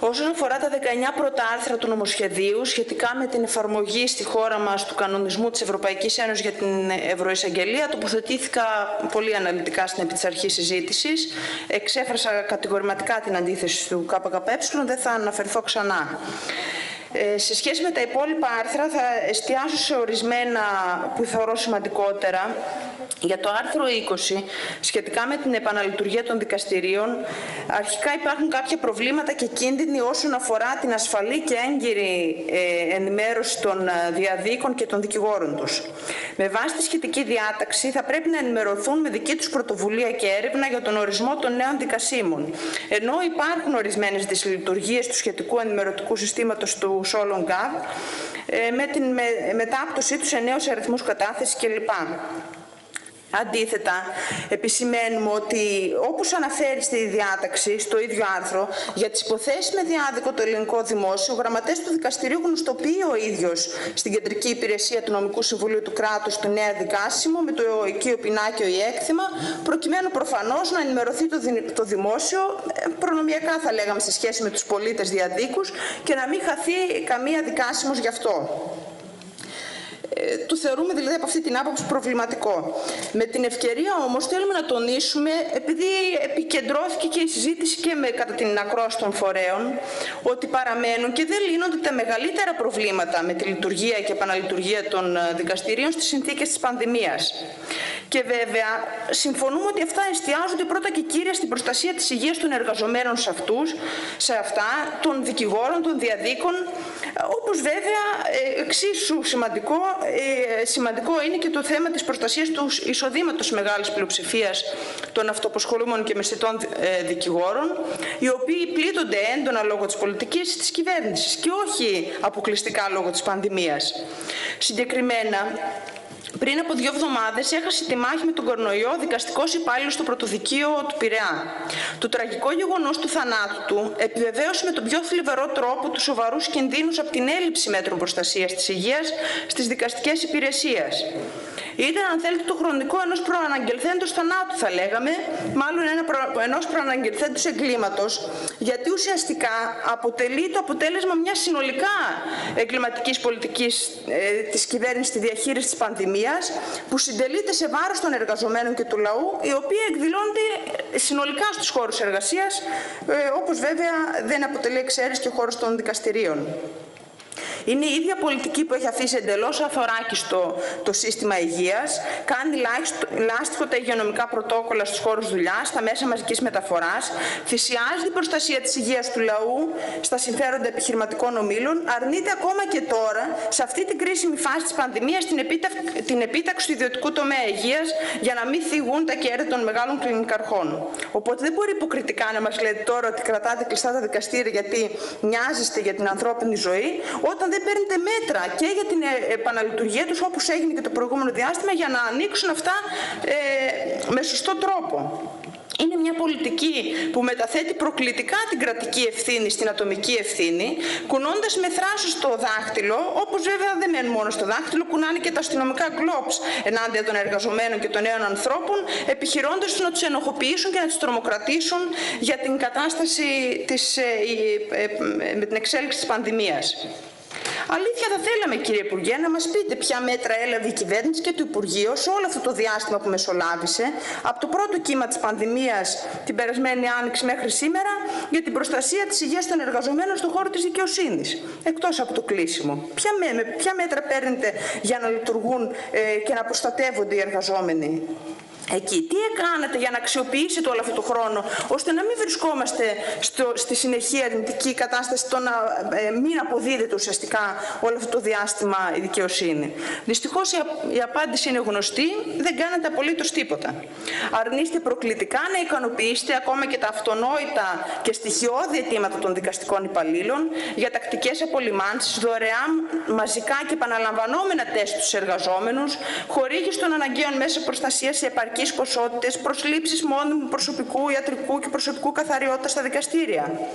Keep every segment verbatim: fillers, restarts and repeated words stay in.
Όσον αφορά τα δεκαεννιά πρώτα άρθρα του νομοσχεδίου σχετικά με την εφαρμογή στη χώρα μας του κανονισμού της Ευρωπαϊκής Ένωσης για την Ευρωεισαγγελία, τοποθετήθηκα πολύ αναλυτικά στην επί της αρχής συζήτησης. Εξέφρασα κατηγορηματικά την αντίθεση του ΚΚΕ, δεν θα αναφερθώ ξανά. Ε, σε σχέση με τα υπόλοιπα άρθρα θα εστιάσω σε ορισμένα που θεωρώ σημαντικότερα. Για το άρθρο είκοσι, σχετικά με την επαναλειτουργία των δικαστηρίων, αρχικά υπάρχουν κάποια προβλήματα και κίνδυνοι όσον αφορά την ασφαλή και έγκυρη ε, ενημέρωση των διαδίκων και των δικηγόρων τους. Με βάση τη σχετική διάταξη θα πρέπει να ενημερωθούν με δική τους πρωτοβουλία και έρευνα για τον ορισμό των νέων δικασίμων. Ενώ υπάρχουν ορισμένες δυσλειτουργίες του σχετικού ενημερωτικού συστήματος του Solon Gov, ε, με την με, μετάπτωσή του σε νέους αριθμούς κατάθεσης κλπ. Αντίθετα, επισημαίνουμε ότι όπως αναφέρει στη διάταξη, στο ίδιο άρθρο, για τις υποθέσεις με διάδικο το ελληνικό δημόσιο, ο γραμματέας του δικαστηρίου γνωστοποιεί ο ίδιος στην Κεντρική Υπηρεσία του Νομικού Συμβουλίου του Κράτους του νέα δικάσιμο με το οικείο πινάκιο ή έκθημα, προκειμένου προφανώς να ενημερωθεί το, δη, το δημόσιο, προνομιακά θα λέγαμε σε σχέση με τους πολίτες διαδίκους, και να μην χαθεί καμία δικάσιμος γι' αυτό. Το θεωρούμε δηλαδή από αυτή την άποψη προβληματικό. Με την ευκαιρία όμως θέλουμε να τονίσουμε, επειδή επικεντρώθηκε και η συζήτηση και με, κατά την ακρόαση των φορέων, ότι παραμένουν και δεν λύνονται τα μεγαλύτερα προβλήματα με τη λειτουργία και επαναλειτουργία των δικαστηρίων στις συνθήκες της πανδημίας. Και βέβαια, συμφωνούμε ότι αυτά εστιάζονται πρώτα και κύρια στην προστασία της υγείας των εργαζομένων σε αυτούς, σε αυτά, των δικηγόρων, των διαδίκων, όπως βέβαια εξίσου σημαντικό, ε, σημαντικό είναι και το θέμα της προστασίας του εισοδήματος μεγάλης πλειοψηφίας των αυτοαπασχολούμενων και μεσητών ε, δικηγόρων, οι οποίοι πλήττονται έντονα λόγω της πολιτικής της κυβέρνησης και όχι αποκλειστικά λόγω της πανδημίας. Συγκεκριμένα, πριν από δύο εβδομάδες έχασε τη μάχη με τον κορονοϊό δικαστικός υπάλληλος στο πρωτοδικείο του Πειραιά. Το τραγικό γεγονός του θανάτου του επιβεβαίωσε με τον πιο θλιβερό τρόπο τους σοβαρούς κινδύνους από την έλλειψη μέτρων προστασίας της υγείας στις δικαστικές υπηρεσίες. Ήταν, αν θέλετε, το χρονικό ενός προαναγγελθέντος θανάτου, θα λέγαμε, μάλλον ένα προ... ενός προαναγγελθέντος εγκλήματος, γιατί ουσιαστικά αποτελεί το αποτέλεσμα μιας συνολικά εγκληματικής πολιτικής ε, της κυβέρνησης στη διαχείριση της πανδημίας, που συντελείται σε βάρος των εργαζομένων και του λαού, οι οποίοι εκδηλώνται συνολικά στους χώρους εργασίας, ε, όπως βέβαια δεν αποτελεί εξαίρεση και ο χώρος των δικαστηρίων. Είναι η ίδια πολιτική που έχει αφήσει εντελώς αθωράκιστο το σύστημα υγείας, κάνει λάστιχο τα υγειονομικά πρωτόκολλα στους χώρους δουλειάς, στα μέσα μαζικής μεταφοράς, θυσιάζει την προστασία της υγείας του λαού στα συμφέροντα επιχειρηματικών ομίλων, αρνείται ακόμα και τώρα, σε αυτή την κρίσιμη φάση της πανδημίας, την, επίτα... την επίταξη του ιδιωτικού τομέα υγείας για να μην θυγούν τα κέρδη των μεγάλων κλινικαρχών. Οπότε δεν μπορεί υποκριτικά να μας λέτε τώρα ότι κρατάτε κλειστά τα δικαστήρια γιατί νοιάζεστε για την ανθρώπινη ζωή, όταν δεν παίρνετε μέτρα και για την επαναλειτουργία τους, όπως έγινε και το προηγούμενο διάστημα, για να ανοίξουν αυτά ε, με σωστό τρόπο. Είναι μια πολιτική που μεταθέτει προκλητικά την κρατική ευθύνη στην ατομική ευθύνη, κουνώντας με θράσος το δάχτυλο, όπως βέβαια δεν μένουν μόνο στο δάχτυλο, κουνάνε και τα αστυνομικά γκλόπς ενάντια των εργαζομένων και των νέων ανθρώπων, επιχειρώντας τους να τους ενοχοποιήσουν και να τους τρομοκρατήσουν για την κατάσταση της, ε, ε, ε, με την εξέλιξη της πανδημίας. Αλήθεια θα θέλαμε, κύριε Υπουργέ, να μας πείτε ποια μέτρα έλαβε η κυβέρνηση και το Υπουργείο σε όλο αυτό το διάστημα που μεσολάβησε, από το πρώτο κύμα της πανδημίας την περασμένη άνοιξη μέχρι σήμερα, για την προστασία της υγείας των εργαζομένων στον χώρο της δικαιοσύνης, εκτός από το κλείσιμο. Ποια, με, ποια μέτρα παίρνετε για να λειτουργούν ε, και να προστατεύονται οι εργαζόμενοι εκεί? Τι έκανατε για να αξιοποιήσετε όλο αυτό το χρόνο, ώστε να μην βρισκόμαστε στο, στη συνεχή αρνητική κατάσταση, το να ε, μην αποδίδεται ουσιαστικά όλο αυτό το διάστημα η δικαιοσύνη? Δυστυχώς η, η απάντηση είναι γνωστή, δεν κάνατε απολύτως τίποτα. Αρνείστε προκλητικά να ικανοποιήσετε ακόμα και τα αυτονόητα και στοιχειώδη αιτήματα των δικαστικών υπαλλήλων για τακτικές απολυμάνσεις, δωρεάν μαζικά και επαναλαμβανόμενα τεστ στους εργαζόμενους, χορήγηση των αναγκαίων μέσων προστασίας σε επαρκή ποσότητες, προσλήψεις μόνιμου προσωπικού, ιατρικού και προσωπικού καθαριότητα στα δικαστήρια.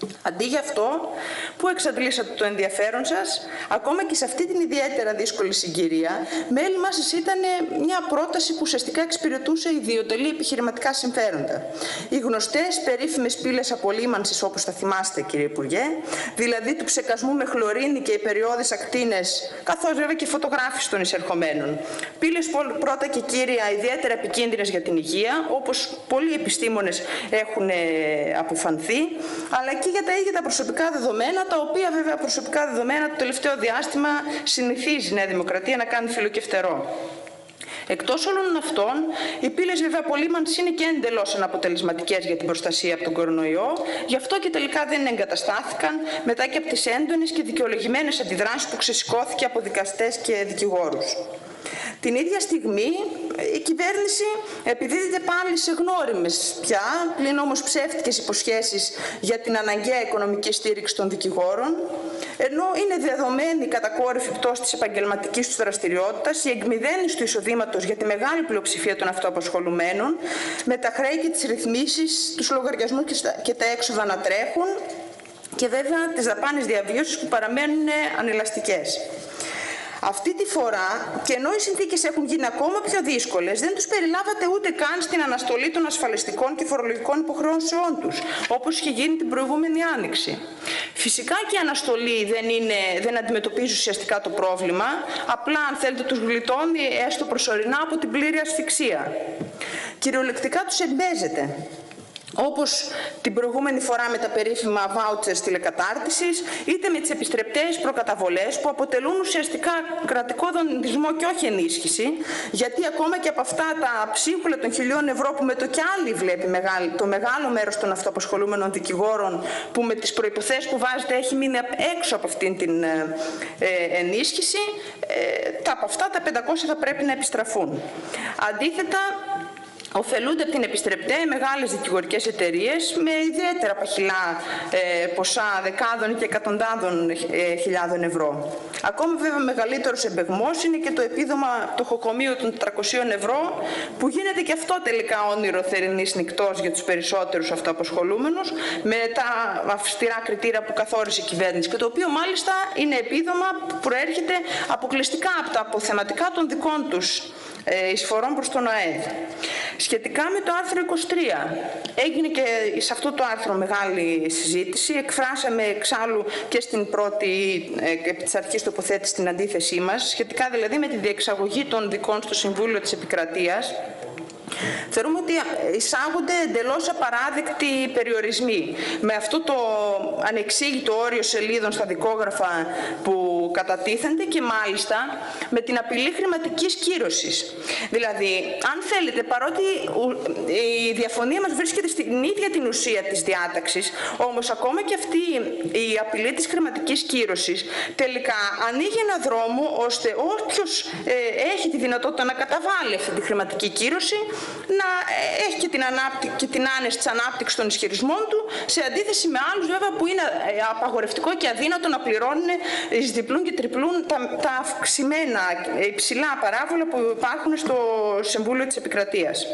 Αντί για αυτό, που εξαντλήσατε το ενδιαφέρον σας, ακόμα και σε αυτή την ιδιαίτερα δύσκολη συγκυρία, μέλημά σας ήταν μια πρόταση που ουσιαστικά εξυπηρετούσε ιδιωτελή επιχειρηματικά συμφέροντα. Οι γνωστές περίφημες πύλες απολύμανσης, όπως θα θυμάστε, κύριε Υπουργέ, δηλαδή του ψεκασμού με χλωρίνη και οι περιόδες ακτίνες, καθώς βέβαια και φωτογράφηση των εισερχομένων. Πύλες πρώτα και κύρια ιδιαίτερα επικίνδυνες για την υγεία, όπως πολλοί επιστήμονες έχουν αποφανθεί, αλλά και για τα ίδια τα προσωπικά δεδομένα, τα οποία βέβαια προσωπικά δεδομένα το τελευταίο διάστημα συνηθίζει η Νέα Δημοκρατία να κάνει φιλοκεφτερό. Εκτός όλων αυτών, οι πύλες βέβαια απολύμανσης είναι και εντελώς αναποτελεσματικές για την προστασία από τον κορονοϊό, γι' αυτό και τελικά δεν εγκαταστάθηκαν μετά και από τις έντονες και δικαιολογημένες αντιδράσεις που ξεσηκώθηκε από δικαστές και δικηγόρους. Την ίδια στιγμή η κυβέρνηση επιδίδεται πάλι σε γνώριμες πια, πλην όμως ψεύτικες υποσχέσεις για την αναγκαία οικονομική στήριξη των δικηγόρων, ενώ είναι δεδομένη η κατακόρυφη πτώση της επαγγελματικής τους δραστηριότητας, η εκμηδένιση του εισοδήματος για τη μεγάλη πλειοψηφία των αυτοαπασχολουμένων, με τα χρέη και τις ρυθμίσεις, τους λογαριασμούς και τα έξοδα να τρέχουν και βέβαια τις δαπάνες διαβίωσης που παραμένουν ανελαστικές. Αυτή τη φορά, και ενώ οι συνθήκες έχουν γίνει ακόμα πιο δύσκολες, δεν τους περιλάβατε ούτε καν στην αναστολή των ασφαλιστικών και φορολογικών υποχρεώσεών τους, όπως είχε γίνει την προηγούμενη Άνοιξη. Φυσικά και η αναστολή δεν, είναι, δεν αντιμετωπίζει ουσιαστικά το πρόβλημα, απλά αν θέλετε τους γλιτώνει έστω προσωρινά από την πλήρη ασφυξία. Κυριολεκτικά τους εμπέζεται. Όπως την προηγούμενη φορά με τα περίφημα vouchers τηλεκατάρτισης, είτε με τις επιστρεπτές προκαταβολές που αποτελούν ουσιαστικά κρατικό δανεισμό και όχι ενίσχυση, γιατί ακόμα και από αυτά τα ψίχουλα των χιλιών ευρώ που με το κι άλλη βλέπει το μεγάλο μέρος των αυτοαπασχολούμενων δικηγόρων, που με τις προϋποθέσεις που βάζετε έχει μείνει έξω από αυτήν την ε, ενίσχυση, ε, τα από αυτά τα πεντακόσια θα πρέπει να επιστραφούν. Αντίθετα, ωφελούνται από την επιστρεπτέ μεγάλες δικηγορικές εταιρείες με ιδιαίτερα παχυλά ε, ποσά δεκάδων και εκατοντάδων ε, χιλιάδων ευρώ. Ακόμα βέβαια μεγαλύτερος εμπεγμός είναι και το επίδομα πτωχοκομείου των τετρακοσίων ευρώ, που γίνεται και αυτό τελικά όνειρο θερινής νυκτός για τους περισσότερους αυτοαπασχολούμενους, με τα αυστηρά κριτήρια που καθόρισε η κυβέρνηση, και το οποίο μάλιστα είναι επίδομα που προέρχεται αποκλειστικά από τα αποθεματικά των δικών τους εισφορών προς τον ΑΕΔ. Σχετικά με το άρθρο είκοσι τρία, έγινε και σε αυτό το άρθρο μεγάλη συζήτηση. Εκφράσαμε εξάλλου και στην πρώτη, επί της αρχής τοποθέτηση, την αντίθεσή μας, σχετικά δηλαδή με τη διεξαγωγή των δικών στο Συμβούλιο της Επικρατείας. Θεωρούμε ότι εισάγονται εντελώς απαράδεκτοι περιορισμοί. Με αυτό το ανεξήγητο όριο σελίδων στα δικόγραφα που κατατίθενται, και μάλιστα με την απειλή χρηματικής κύρωσης. Δηλαδή, αν θέλετε, παρότι η διαφωνία μας βρίσκεται στην ίδια την ουσία της διάταξης, όμως ακόμα και αυτή η απειλή της χρηματικής κύρωσης τελικά ανοίγει ένα δρόμο ώστε όποιος ε, έχει τη δυνατότητα να καταβάλει αυτή τη χρηματική κύρωση να έχει και την, ανάπτυξη, και την άνεση της ανάπτυξης των ισχυρισμών του, σε αντίθεση με άλλους βέβαια που είναι απαγορευτικό και αδύνατο να πληρώνουν εις διπλούν και τριπλούν τα, τα αυξημένα υψηλά παράβολα που υπάρχουν στο Συμβούλιο της Επικρατείας.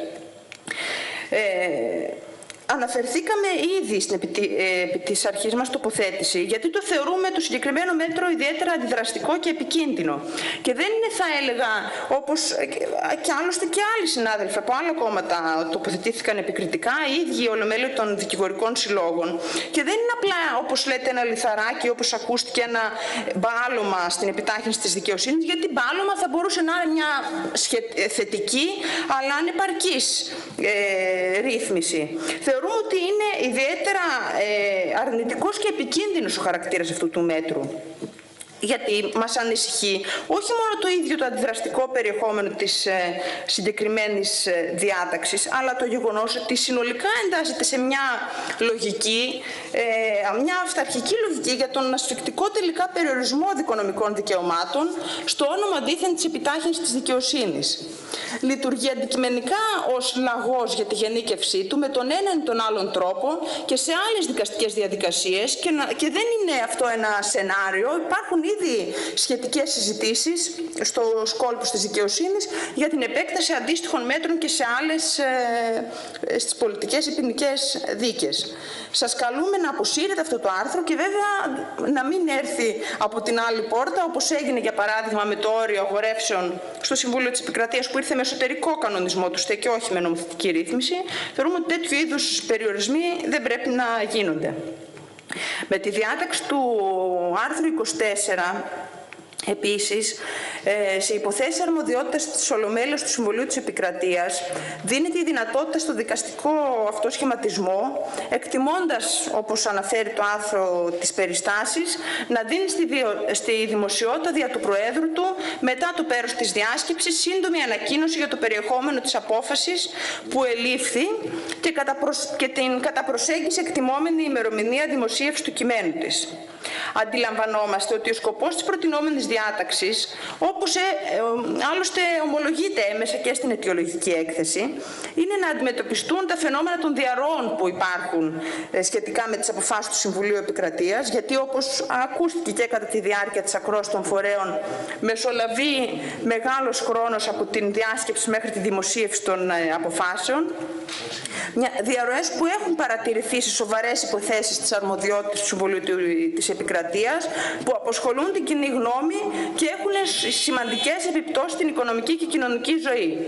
Ε, Αναφερθήκαμε ήδη στην επί, ε, επί της αρχής μας τοποθέτηση, γιατί το θεωρούμε το συγκεκριμένο μέτρο ιδιαίτερα αντιδραστικό και επικίνδυνο. Και δεν είναι, θα έλεγα, όπως και άλλωστε και άλλοι συνάδελφοι από άλλα κόμματα τοποθετήθηκαν επικριτικά, οι ίδιοι ολομέλειοι των δικηγορικών συλλόγων. Και δεν είναι απλά, όπως λέτε, ένα λιθαράκι, όπως ακούστηκε, ένα μπάλωμα στην επιτάχυνση της δικαιοσύνης, γιατί μπάλωμα θα μπορούσε να είναι μια θετική αλλά ανεπαρκής ε, ρύθμιση. Θεωρούμε ότι είναι ιδιαίτερα ε, αρνητικός και επικίνδυνος ο χαρακτήρας αυτού του μέτρου. Γιατί μας ανησυχεί όχι μόνο το ίδιο το αντιδραστικό περιεχόμενο της ε, συγκεκριμένης ε, διάταξης, αλλά το γεγονός ότι συνολικά εντάσσεται σε μια λογική, ε, μια αυταρχική λογική για τον ασφικτικό τελικά περιορισμό δικονομικών δικαιωμάτων στο όνομα δήθεν της επιτάχυνσης της δικαιοσύνης. Λειτουργεί αντικειμενικά ως λαγός για τη γενίκευσή του με τον έναν ή τον άλλον τρόπο και σε άλλες δικαστικές διαδικασίες, και, να, και δεν είναι αυτό ένα σενάριο, υπάρχουν ήδη σχετικές συζητήσεις στους κόλπους της δικαιοσύνης για την επέκταση αντίστοιχων μέτρων και σε άλλες ε, στις πολιτικές ή ποινικές δίκες. Σας καλούμε να αποσύρετε αυτό το άρθρο και βέβαια να μην έρθει από την άλλη πόρτα, όπως έγινε για παράδειγμα με το όριο αγορεύσεων στο Συμβούλιο της Επικρατείας που ήρθε με εσωτερικό κανονισμό του ΣΤΕ και όχι με νομοθετική ρύθμιση. Θεωρούμε ότι τέτοιου είδους περιορισμοί δεν πρέπει να γίνονται. Με τη διάταξη του άρθρου είκοσι τέσσερα, επίσης, σε υποθέσεις αρμοδιότητας της Ολομέλειας του Συμβουλίου της Επικρατείας δίνεται η δυνατότητα στο δικαστικό αυτό σχηματισμό, εκτιμώντας, όπως αναφέρει το άρθρο, τις περιστάσεις, να δίνει στη, διο... στη δημοσιότητα δια του Προέδρου του, μετά το πέρας της διάσκεψης, σύντομη ανακοίνωση για το περιεχόμενο της απόφασης που ελήφθη και, κατά προσ... και την κατά προσέγγιση εκτιμόμενη ημερομηνία δημοσίευση του κειμένου της. Αντιλαμβανόμαστε ότι ο σκοπός της προτινόμενης διάταξης, όπως ε, ε, άλλωστε ομολογείται έμεσα και στην αιτιολογική έκθεση, είναι να αντιμετωπιστούν τα φαινόμενα των διαρροών που υπάρχουν ε, σχετικά με τις αποφάσεις του Συμβουλίου Επικρατείας, γιατί όπως ακούστηκε και κατά τη διάρκεια της ακρόασης των φορέων, μεσολαβεί μεγάλος χρόνος από την διάσκεψη μέχρι τη δημοσίευση των ε, αποφάσεων. Διαρροές που έχουν παρατηρηθεί σε σοβαρές υποθέσεις της αρμοδιότητας του Συμβουλίου της Επικρατείας, που αποσχολούν την κοινή γνώμη και έχουν σημαντικές επιπτώσεις στην οικονομική και κοινωνική ζωή.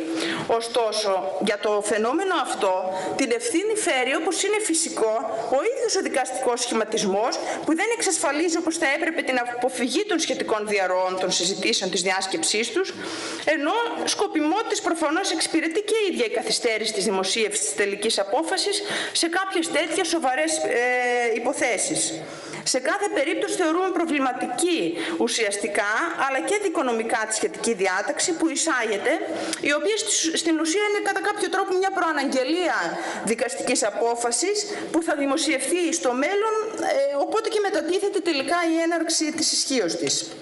Ωστόσο, για το φαινόμενο αυτό, την ευθύνη φέρει, όπως είναι φυσικό, ο ίδιος ο δικαστικός σχηματισμός, που δεν εξασφαλίζει όπως θα έπρεπε την αποφυγή των σχετικών διαρροών των συζητήσεων της διάσκεψής τους, ενώ σκοπιμότητας προφανώς εξυπηρετεί και η ίδια η καθυστέρηση της δημοσίευσης της τελικής απόφασης σε κάποιες τέτοιες σοβαρές ε, υποθέσεις. Σε κάθε περίπτωση θεωρούμε προβληματική ουσιαστικά αλλά και δικονομικά τη σχετική διάταξη που εισάγεται, η οποία στην ουσία είναι κατά κάποιο τρόπο μια προαναγγελία δικαστικής απόφασης που θα δημοσιευθεί στο μέλλον, ε, οπότε και μετατίθεται τελικά η έναρξη της ισχύως της.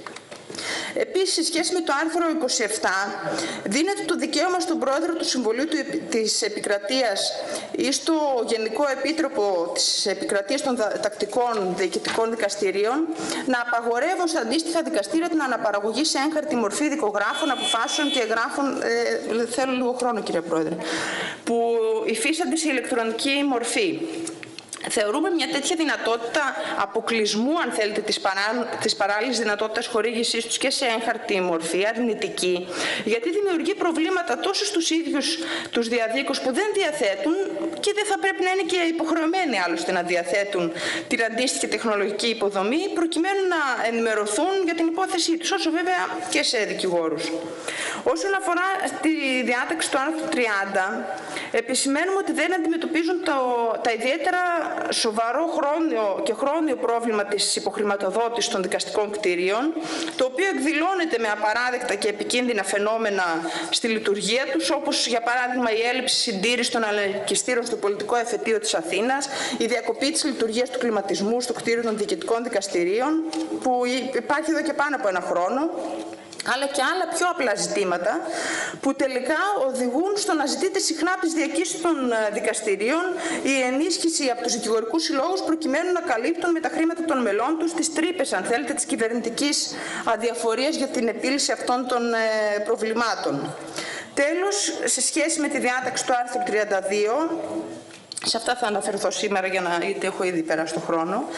Επίσης, σε σχέση με το άρθρο είκοσι επτά, δίνεται το δικαίωμα στον Πρόεδρο του Συμβουλίου της Επικρατείας ή στο Γενικό Επίτροπο της Επικρατείας των Τακτικών Διοικητικών Δικαστηρίων να απαγορεύουν στα αντίστοιχα δικαστήρια την αναπαραγωγή σε έγχαρτη μορφή δικογράφων, αποφάσεων και εγγράφων, ε, θέλω λίγο χρόνο κύριε Πρόεδρε, που υφίστανται σε ηλεκτρονική μορφή. Θεωρούμε μια τέτοια δυνατότητα αποκλεισμού, αν θέλετε, της, παρά, της παράλληλης δυνατότητας χορήγησής τους και σε έγχαρτη μορφή, αρνητική, γιατί δημιουργεί προβλήματα τόσο στους ίδιους τους διαδίκους που δεν διαθέτουν και δεν θα πρέπει να είναι και υποχρεωμένοι άλλωστε να διαθέτουν την αντίστοιχη τεχνολογική υποδομή προκειμένου να ενημερωθούν για την υπόθεσή τους, όσο βέβαια και σε δικηγόρους. Όσον αφορά τη διάταξη του άρθρου τριάντα, επισημαίνουμε ότι δεν αντιμετωπίζουν το, τα ιδιαίτερα σοβαρό χρόνιο και χρόνιο πρόβλημα της υποχρηματοδότησης των δικαστικών κτηρίων, το οποίο εκδηλώνεται με απαράδεκτα και επικίνδυνα φαινόμενα στη λειτουργία τους, όπως για παράδειγμα η έλλειψη συντήρησης των αλεκιστήρων στο πολιτικό εφετείο της Αθήνας, η διακοπή της λειτουργίας του κλιματισμού στο κτίριο των διοικητικών δικαστηρίων, που υπάρχει εδώ και πάνω από ένα χρόνο, αλλά και άλλα πιο απλά ζητήματα που τελικά οδηγούν στο να ζητείται συχνά από τις διακήσεις των δικαστηρίων η ενίσχυση από τους δικηγορικούς συλλόγους προκειμένου να καλύπτουν με τα χρήματα των μελών τους τις τρύπες, αν θέλετε, της κυβερνητικής αδιαφορίας για την επίλυση αυτών των προβλημάτων. Τέλος, σε σχέση με τη διάταξη του άρθρου τριάντα δύο, σε αυτά θα αναφερθώ σήμερα για να, γιατί έχω ήδη περάσει το χρόνο,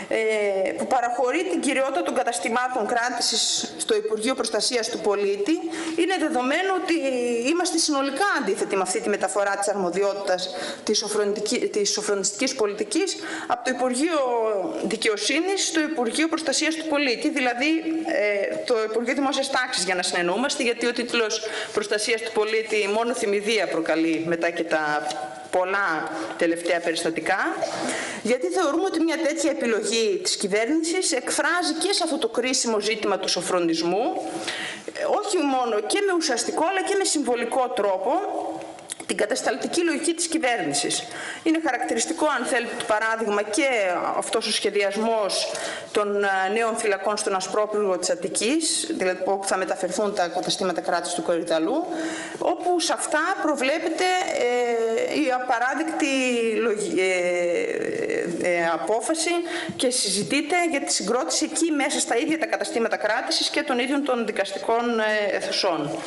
ε, που παραχωρεί την κυριότητα των καταστημάτων κράτησης στο Υπουργείο Προστασίας του Πολίτη. Είναι δεδομένο ότι είμαστε συνολικά αντίθετοι με αυτή τη μεταφορά της αρμοδιότητας της, της σοφρονιστικής πολιτικής από το Υπουργείο Δικαιοσύνης στο Υπουργείο Προστασίας του Πολίτη, δηλαδή ε, το Υπουργείο Δημόσιας Τάξης, για να συνεννοούμαστε, γιατί ο τίτλος Προστασίας του Πολίτη μόνο θυμηδία προκαλεί μετά και τα πολλά τελευταία περιστατικά, γιατί θεωρούμε ότι μια τέτοια επιλογή της κυβέρνησης εκφράζει και σε αυτό το κρίσιμο ζήτημα του σοφρονισμού, όχι μόνο και με ουσιαστικό αλλά και με συμβολικό τρόπο, την κατασταλτική λογική της κυβέρνησης. Είναι χαρακτηριστικό, αν θέλετε, το παράδειγμα και αυτός ο σχεδιασμός των νέων φυλακών στον Ασπρόπυργο της Αττικής, δηλαδή όπου θα μεταφερθούν τα καταστήματα κράτησης του Κορυδαλού, όπου σε αυτά προβλέπεται ε, η απαράδεκτη ε, ε, απόφαση και συζητείται για τη συγκρότηση εκεί μέσα στα ίδια τα καταστήματα κράτησης και των ίδιων των δικαστικών αιθουσών.